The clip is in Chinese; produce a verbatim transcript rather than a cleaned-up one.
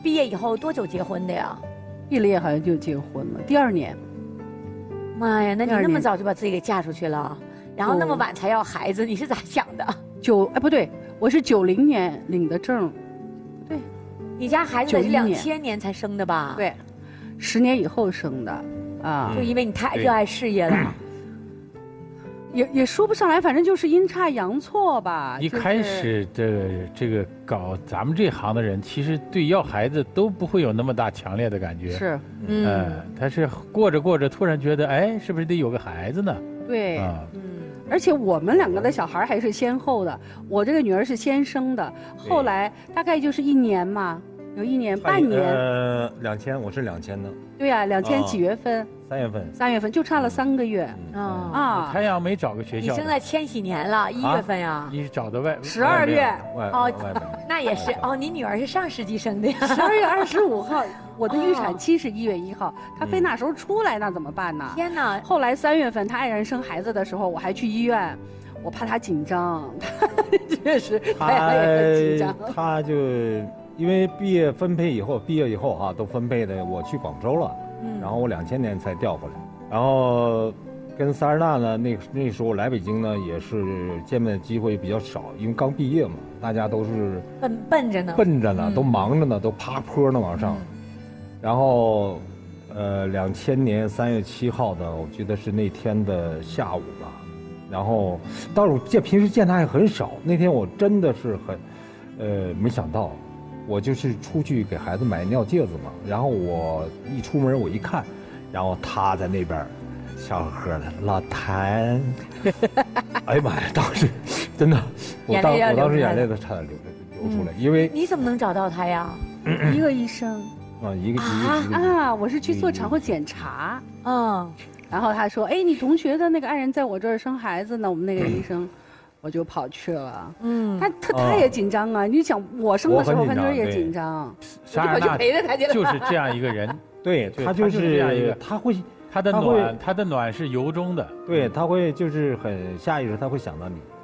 毕业以后多久结婚的呀？ 毕了业好像就结婚了，第二年。 妈呀，那你那么早就把自己给嫁出去了，然后那么晚才要孩子，你是咋想的？ 九哎不对，我是九零年领的证，对， 你家孩子也是两千年才生的吧？ 对，十年以后生的，啊， 就因为你太热爱事业了。 也也说不上来，反正就是阴差阳错吧。 一开始这这个搞咱们这行的人，其实对要孩子都不会有那么大强烈的感觉。 是， 嗯、呃，他是过着过着，突然觉得，哎，是不是得有个孩子呢？ 对， 啊， 嗯。而且我们两个的小孩还是先后的，我这个女儿是先生的，后来大概就是一年嘛，有一年半年。 呃，两千，我是两千的。 对呀、啊，两千几月份？ 三月份。 三月份就差了三个月。 嗯、啊啊！ 太阳没找个学校。 你生在千禧年了，一月份呀？ 你找的外十二月哦，那也是哦。你女儿是上世纪生的呀？ 十二月二十五号，我的预产期是一月一号，她非那时候出来，那怎么办呢？ 天哪！ 后来三月份她爱人生孩子的时候，我还去医院。我怕他紧张，他确实他也很紧张。 他就因为毕业分配以后，毕业以后哈、啊，都分配的我去广州了，嗯、然后我两千年才调回来。然后跟萨尔纳呢，那那时候来北京呢，也是见面的机会比较少，因为刚毕业嘛，大家都是奔奔着呢， 奔着呢， 嗯、 都忙着呢，都爬坡呢往上。嗯、然后，呃，两千年三月七号的，我觉得是那天的下午吧。然后，倒是见平时见他也很少。那天我真的是很，呃，没想到，我就是出去给孩子买尿介子嘛。然后我一出门我一看，然后他在那边笑呵呵的，老谭，哎呀妈呀！当时真的，我当我当时眼泪都差点流流出来，因为你怎么能找到他呀？ 一个医生啊，一个啊一个啊！我是去做产后检查， 嗯。 然后他说：“哎，你同学的那个爱人在我这儿生孩子呢，我们那个医生，我就跑去了。嗯，他他他也紧张啊！你想我生的时候，很多人也紧张。 莎尔纳就是这样一个人， 对他就是这样一个， 他会他的暖，他的暖是由衷的。 对，他会就是很下意识，他会想到你。